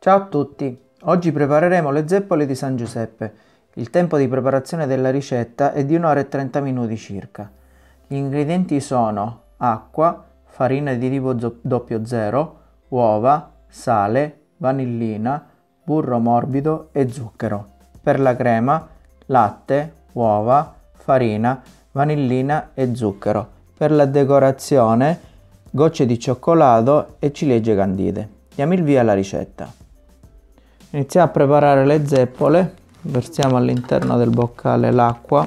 Ciao a tutti! Oggi prepareremo le zeppole di San Giuseppe. Il tempo di preparazione della ricetta è di 1 ora e 30 minuti circa. Gli ingredienti sono acqua, farina di tipo 00, uova, sale, vanillina, burro morbido e zucchero. Per la crema, latte, uova, farina, vanillina e zucchero. Per la decorazione, gocce di cioccolato e ciliegie candite. Diamo il via alla ricetta. Iniziamo a preparare le zeppole, versiamo all'interno del boccale l'acqua,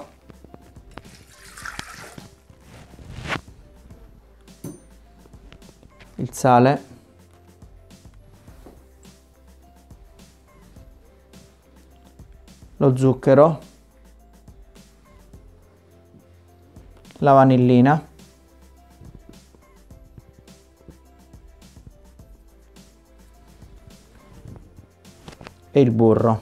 il sale, lo zucchero, la vanillina, e il burro.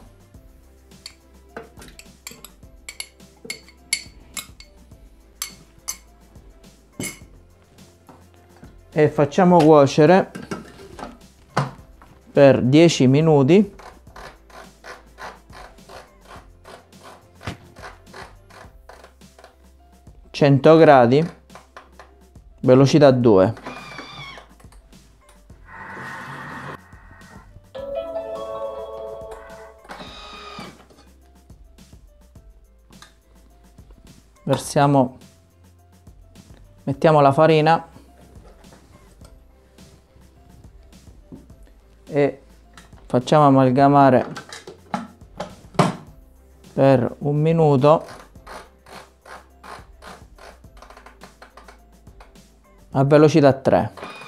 E facciamo cuocere per 10 minuti a 100 gradi, velocità 2. Mettiamo la farina e facciamo amalgamare per 1 minuto a velocità 3.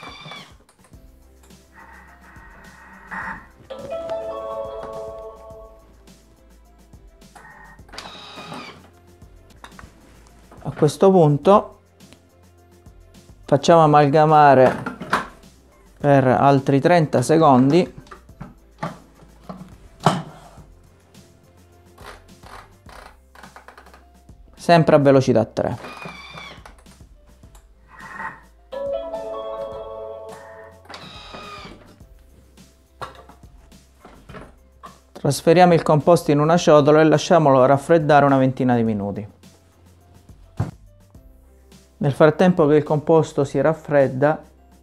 A questo punto facciamo amalgamare per altri 30 secondi sempre a velocità 3. Trasferiamo il composto in una ciotola e lasciamolo raffreddare una ventina di minuti. Nel frattempo che il composto si raffredda,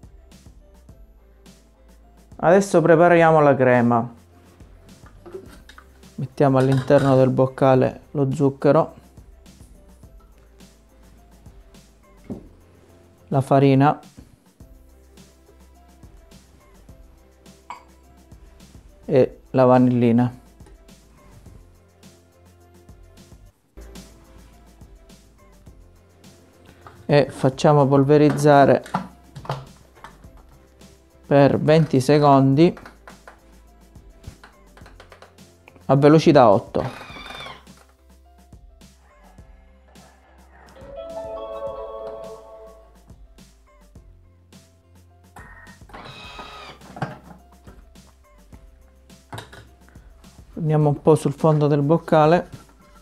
adesso prepariamo la crema. Mettiamo all'interno del boccale lo zucchero, la farina, e la vanillina. E facciamo polverizzare per 20 secondi a velocità 8. Andiamo un po' sul fondo del boccale.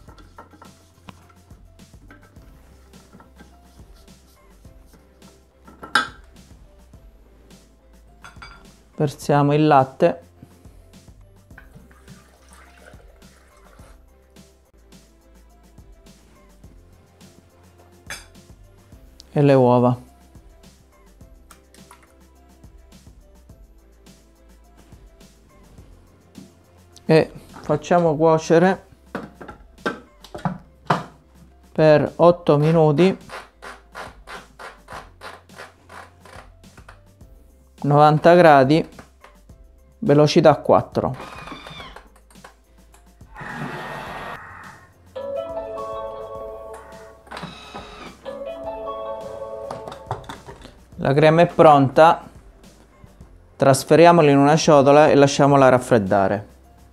Versiamo il latte e le uova. E facciamo cuocere per 8 minuti 90 gradi, velocità 4. La crema è pronta, trasferiamola in una ciotola e lasciamola raffreddare.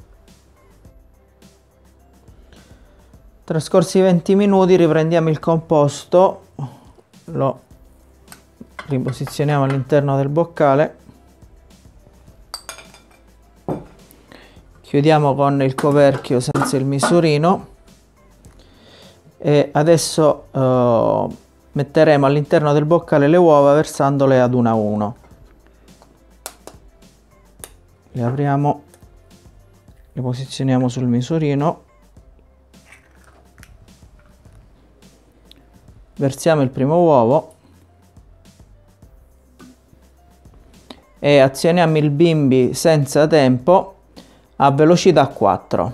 Trascorsi 20 minuti riprendiamo il composto, lo riposizioniamo all'interno del boccale, chiudiamo con il coperchio senza il misurino e adesso metteremo all'interno del boccale le uova versandole ad una a uno. Le apriamo le posizioniamo sul misurino, versiamo il primo uovo e azioniamo il bimbi senza tempo a velocità 4.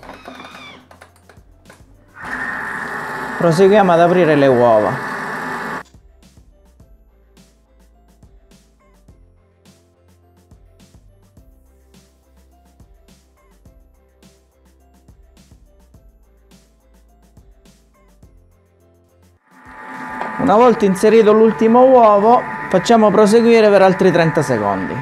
Proseguiamo ad aprire le uova. Una volta inserito l'ultimo uovo, facciamo proseguire per altri 30 secondi.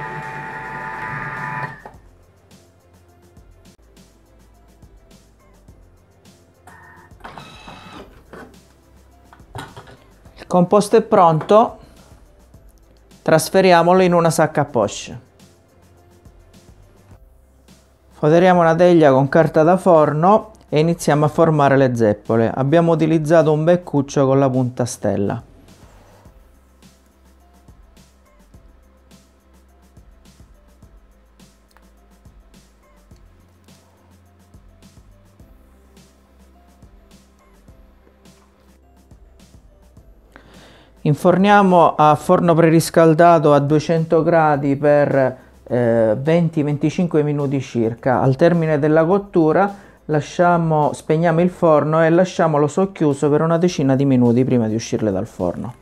Il composto è pronto, trasferiamolo in una sacca a poche. Foderiamo una teglia con carta da forno e iniziamo a formare le zeppole. Abbiamo utilizzato un beccuccio con la punta a stella. Inforniamo a forno preriscaldato a 200 gradi per 20-25 minuti circa. Al termine della cottura spegniamo il forno e lasciamolo socchiuso per una decina di minuti prima di uscirle dal forno.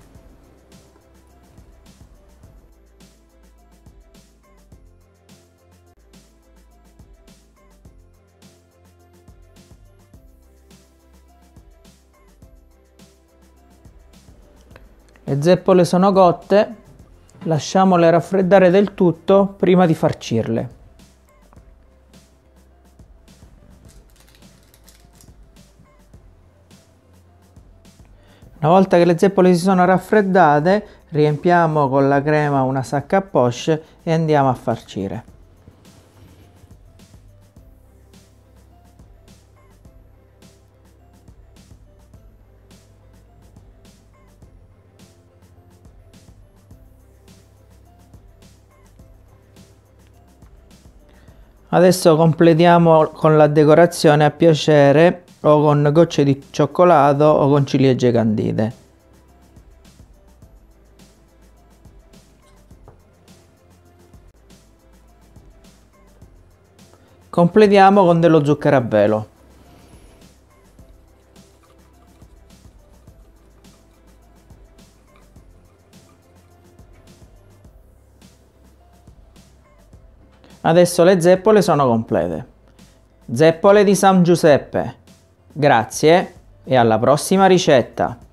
Le zeppole sono cotte, lasciamole raffreddare del tutto prima di farcirle. Una volta che le zeppole si sono raffreddate, riempiamo con la crema una sacca a poche e andiamo a farcire. Adesso completiamo con la decorazione a piacere o con gocce di cioccolato o con ciliegie candite. Completiamo con dello zucchero a velo. Adesso le zeppole sono complete. Zeppole di San Giuseppe. Grazie e alla prossima ricetta!